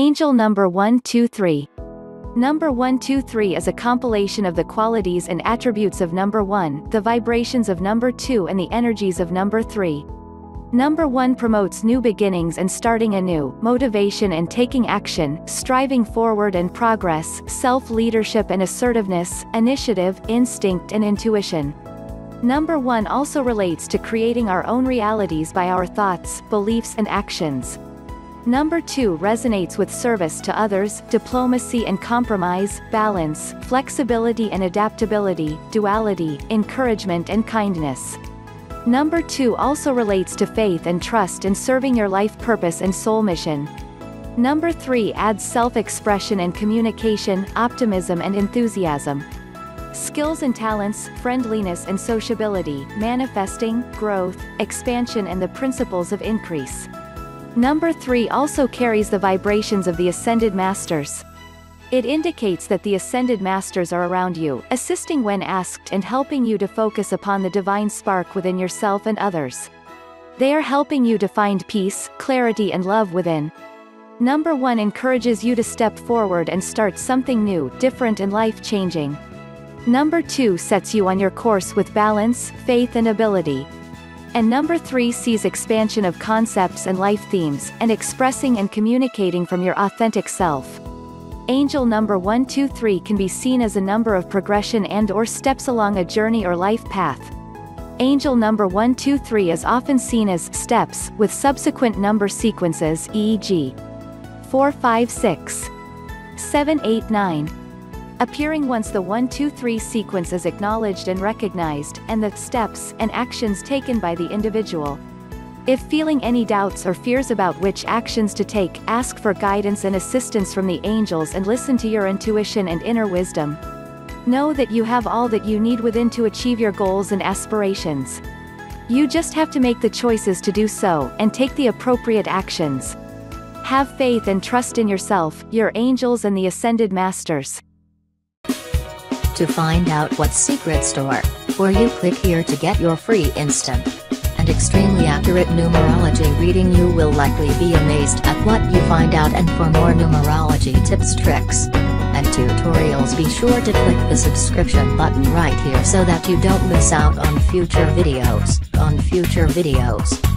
Angel number 123. Number 123 is a compilation of the qualities and attributes of number 1, the vibrations of number 2 and the energies of number 3. Number 1 promotes new beginnings and starting anew, motivation and taking action, striving forward and progress, self-leadership and assertiveness, initiative, instinct and intuition. Number 1 also relates to creating our own realities by our thoughts, beliefs and actions. Number 2 resonates with service to others, diplomacy and compromise, balance, flexibility and adaptability, duality, encouragement and kindness. Number 2 also relates to faith and trust in serving your life purpose and soul mission. Number 3 adds self-expression and communication, optimism and enthusiasm. Skills and talents, friendliness and sociability, manifesting, growth, expansion and the principles of increase. Number 3 also carries the vibrations of the Ascended Masters. It indicates that the Ascended Masters are around you, assisting when asked and helping you to focus upon the divine spark within yourself and others. They are helping you to find peace, clarity and love within. Number 1 encourages you to step forward and start something new, different and life-changing. Number 2 sets you on your course with balance, faith and ability. And number 3 sees expansion of concepts and life themes, and expressing and communicating from your authentic self. Angel number 123 can be seen as a number of progression and/or steps along a journey or life path. Angel number 123 is often seen as steps, with subsequent number sequences, e.g. 4, 5, 6, 7, 8, 9. Appearing once the 1-2-3 sequence is acknowledged and recognized, and the steps and actions taken by the individual. If feeling any doubts or fears about which actions to take, ask for guidance and assistance from the angels and listen to your intuition and inner wisdom. Know that you have all that you need within to achieve your goals and aspirations. You just have to make the choices to do so, and take the appropriate actions. Have faith and trust in yourself, your angels and the Ascended Masters. To find out what secret store, or you click here to get your free instant and extremely accurate numerology reading. You will likely be amazed at what you find out, and for more numerology tips, tricks, and tutorials, be sure to click the subscription button right here so that you don't miss out on future videos.